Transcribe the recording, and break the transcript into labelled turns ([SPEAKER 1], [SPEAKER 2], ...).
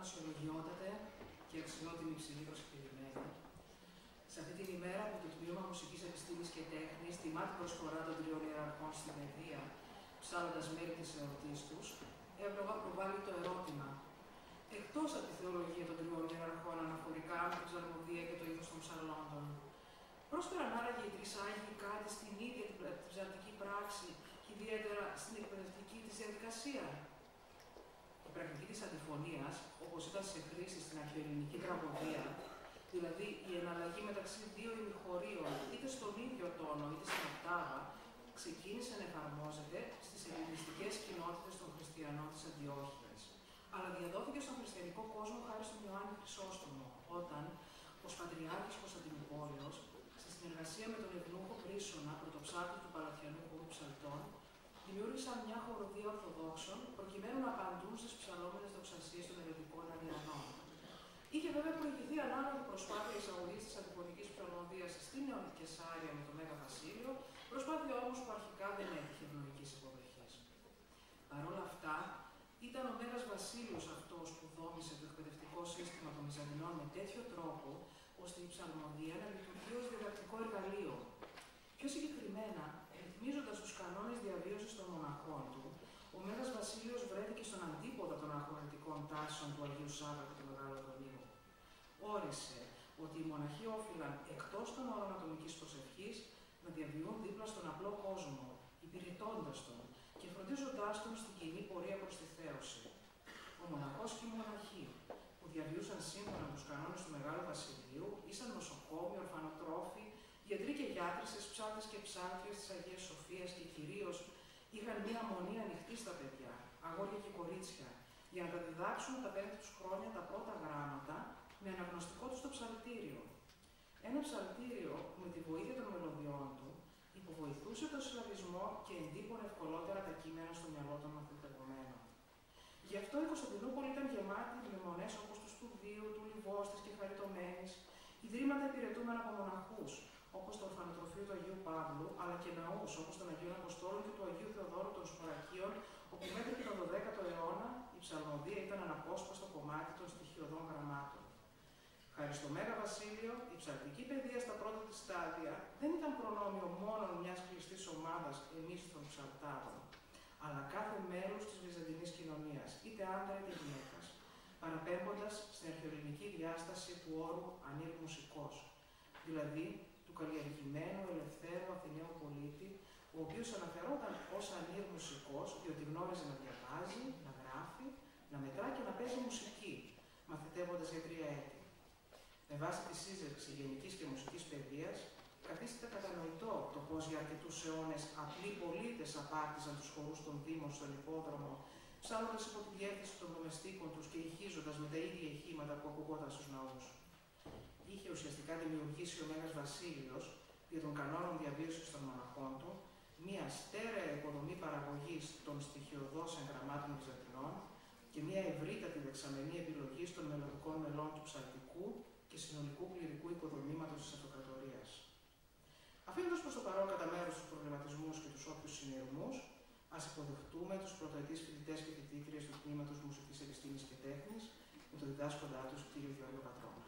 [SPEAKER 1] αξιολογιότατε και αξιότιμη υψηλή προσκεκλημένη. Σε αυτή την ημέρα που το Τμήμα Μουσικής Επιστήμης και Τέχνης τιμά την προσφορά των τριών ιεραρχών στην παιδεία, ψάλλοντας μέρη της εορτής τους, εύλογα προβάλλει το ερώτημα. Εκτός από τη θεολογία των τριών ιεραρχών αναφορικά με την ψαλμοδία και το είδος των ψαλόντων, πρόσφεραν άραγε οι τρεις Άγιοι κάτι στην ίδια την ψαλτική πράξη και ιδιαίτερα στην εκπαιδευτική της διαδικασία? Η πρακτική της αντιφωνίας, όπως ήταν σε χρήση στην αρχαιοελληνική τραγωδία, δηλαδή η εναλλαγή μεταξύ δύο ημιχωρίων είτε στον ίδιο τόνο είτε στην οκτάβα, ξεκίνησε να εφαρμόζεται στις ελληνιστικές κοινότητες των χριστιανών της Αντιόχειας, αλλά διαδόθηκε στον χριστιανικό κόσμο χάρη στον Ιωάννη Χρυσόστομο, όταν ο Πατριάρχης Κωνσταντινουπόλεως, σε συνεργασία με τον Ευνούχο Πρίσσονα, πρωτοψάλτη του Παλατιανού Χώρου Ψαλτών, δημιούργησαν μια χοροδία Ορθοδόξων προκειμένου να απαντούν στις ψαλόμενες δοξασίες των ερετικών Αριανών. Είχε βέβαια προηγηθεί ανάλογη προσπάθεια εισαγωγής της αντιφωνικής ψαλμοδίας στην Νεονική Κεσάρια με το Μέγα Βασίλειο, προσπάθεια όμως που αρχικά δεν έτυχε ευνοϊκής υποδοχής. Παρ' όλα αυτά, ήταν ο Μέγας Βασίλειος αυτός που δόμησε το εκπαιδευτικό σύστημα των Βυζαντινών με τέτοιο τρόπο, ώστε η ψαλμοδία να λειτουργεί ως διδακτικό εργαλείο. Πιο συγκεκριμένα, ρυθμίζοντας τους κανόνες διαβίωσης των μοναχών του, ο Μέγας Βασίλειος βρέθηκε στον αντίποδα των αρχονετικών τάσεων του Αγίου Σάββα και του Μεγάλου Αντωνίου. Όρισε ότι οι μοναχοί όφυλαν εκτός των όρων ατομικής προσευχής να διαβιούν δίπλα στον απλό κόσμο, υπηρετώντας τον και φροντίζοντάς τον στην κοινή πορεία προς τη θέωση. Ο μοναχός και οι μοναχοί, που διαβιούσαν σύμφωνα με τους κανόνες του Μεγάλου Βασιλείου, ήσαν νοσοκόμοι, ορφανοτρόφοι, γιατροί και γιατρίσες, ψάλτες και ψάλτριες της Αγίας Σοφίας και κυρίως είχαν μία μονή ανοιχτή στα παιδιά, αγόρια και κορίτσια, για να τα διδάξουν τα 5 τους χρόνια τα πρώτα γράμματα με αναγνωστικό τους το ψαλτήριο. Ένα ψαλτήριο που με τη βοήθεια των μελωδιών του υποβοηθούσε τον συλλαβισμό και εντύπωνε ευκολότερα τα κείμενα στο μυαλό των μαθητευομένων. Γι' αυτό η Κωνσταντινούπολη ήταν γεμάτη με μονές όπως του Στουδίου, του Λιβώστης και Χαριτωμένης, ιδρύματα υπηρετούμενα από μοναχούς, όπως το ορφανοτροφείο του Αγίου Παύλου, αλλά και ναούς όπως των Αγίων Αποστόλων και του Αγίου Θεοδόρου των Σπορακίων, όπου μέχρι και τον 12ο αιώνα η ψαλμοδία ήταν αναπόσπαστο κομμάτι των στοιχειωδών γραμμάτων. Χάρη στο Μέγα Βασίλειο, η ψαλτική παιδεία στα πρώτα της στάδια δεν ήταν προνόμιο μόνο μιας κλειστής ομάδας εμείς των ψαλτάδων, αλλά κάθε μέλος της βυζαντινής κοινωνίας, είτε άντρα είτε γυναίκας, παραπέμποντας στην αρχαιοελληνική διάσταση του όρου ανήρμουσικός, δηλαδή του καλλιεργημένου, ελευθέρου Αθηναίου πολίτη, ο οποίος αναφερόταν ως ανήρμουσικός, διότι γνώριζε να διαβάζει, να γράφει, να μετρά και να παίζει μουσική, μαθητεύοντας για 3 έτη. Με βάση τη σύζευξη γενικής και μουσικής παιδείας, καθίσταται κατανοητό το πώς για αρκετούς αιώνες απλοί πολίτες απάρτιζαν τους χορούς των Δήμων στον υπόδρομο, ψάλλοντας υπό τη διεύθυνση των δομεστίκων τους και ηχίζοντας με τα ίδια ηχήματα που ακουγόταν στους ναούς. Είχε ουσιαστικά δημιουργήσει ο Μέγας Βασίλειος, δια των κανόνων διαβίωσης των μοναχών του, μια στέρεα υποδομή παραγωγής των στοιχειωδώς εγγραμμάτων Βυζαντινών και μια ευρύτατη δεξαμενή επιλογής των μελωδικών μελών του ψαλτικού και συνολικού κληρικού οικοδομήματος της Αυτοκρατορίας. Αφήνοντας προς το παρόν κατά μέρος τους προβληματισμούς και τους όποιους συνειρμούς, ας υποδεχτούμε τους πρωτοετής φοιτητές και φοιτήτριες του Τμήματος Μουσικής Επιστήμης και Τέχνης με τον διδάσκοντά τους, κ. Γιώργο Πατρόνα.